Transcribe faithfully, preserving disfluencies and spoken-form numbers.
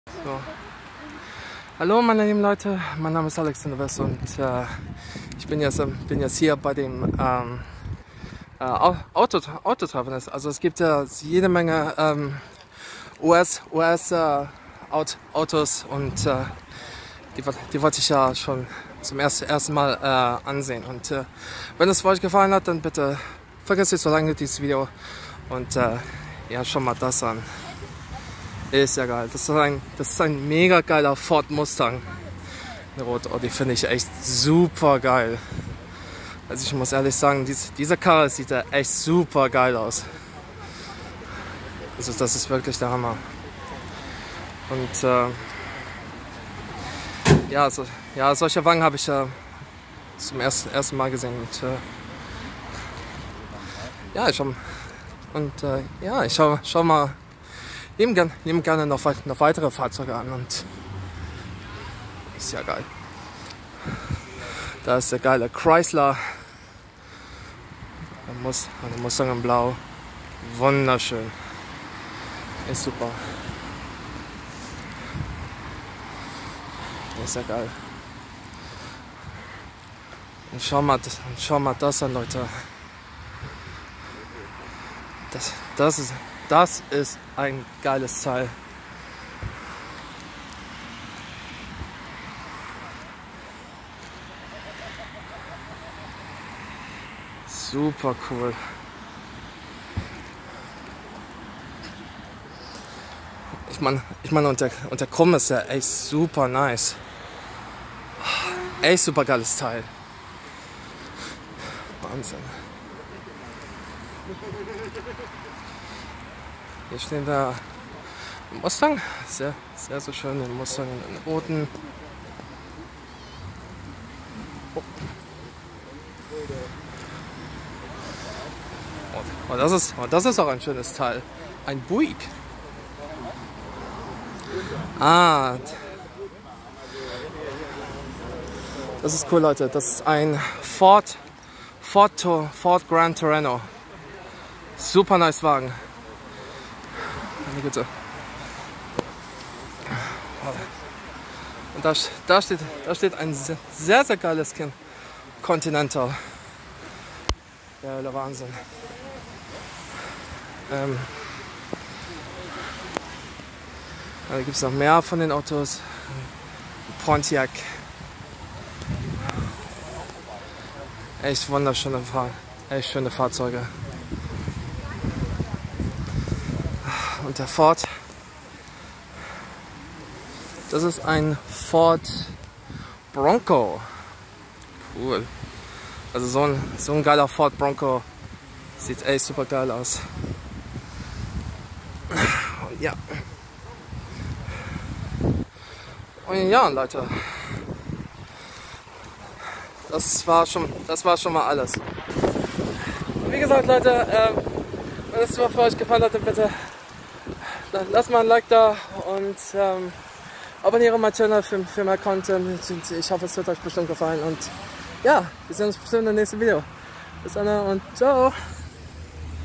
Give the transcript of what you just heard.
So. Hallo meine lieben Leute, mein Name ist Alexander West und äh, ich bin jetzt, bin jetzt hier bei dem ähm, äh, Auto, Autotreffen. Also es gibt ja jede Menge ähm, U S, U S äh, Autos und äh, die, die wollte ich ja schon zum ersten, ersten Mal äh, ansehen. Und äh, wenn es euch gefallen hat, dann bitte vergesst nicht so lange dieses Video und äh, ja, schon mal das an. Ist ja geil. Das ist ein, das ist ein mega geiler Ford Mustang. Rot. Oh, die finde ich echt super geil. Also ich muss ehrlich sagen, dies, dieser Karre sieht ja echt super geil aus. Also das ist wirklich der Hammer. Und äh, ja, so, ja, solche Wagen habe ich ja zum ersten, ersten Mal gesehen. Und äh, ja, ich schau, und äh, ja, ich schau, schau mal. Nehmen gerne, nehmen gerne noch, noch weitere Fahrzeuge an und ist ja geil. Da ist der geile Chrysler. Der Must, der Mustang in Blau. Wunderschön. Ist super. Ist ja geil. Und schau mal, das, schau mal das an, Leute. Das, das ist. Das ist ein geiles Teil. Super cool. Ich meine, ich mein, und, der, und der Chrom ist ja echt super nice. Echt super geiles Teil. Wahnsinn. Hier steht da ein Mustang, sehr, sehr so schön, den Mustang in roten. Oh. Oh, das ist, oh, das ist auch ein schönes Teil, ein Buick. Ah, das ist cool, Leute. Das ist ein Ford, Ford, Ford Grand Torino. Super nice Wagen. Bitte. Und da, da, steht, da steht ein sehr, sehr, sehr geiles Kind. Continental. Ja, der Wahnsinn. Ähm, da gibt es noch mehr von den Autos. Pontiac. Echt wunderschöne, echt schöne Fahrzeuge. Und der Ford, das ist ein Ford Bronco. Cool. Also so ein, so ein geiler Ford Bronco sieht echt super geil aus. Und ja. Und ja, Leute. Das war schon, das war schon mal alles. Und wie gesagt, Leute, ähm, wenn es für euch gefallen hat, dann bitte lasst mal ein Like da und ähm, abonniere meinen Channel für, für mehr Content. Ich hoffe, es wird euch bestimmt gefallen. Und ja, wir sehen uns bestimmt im nächsten Video. Bis dann und ciao!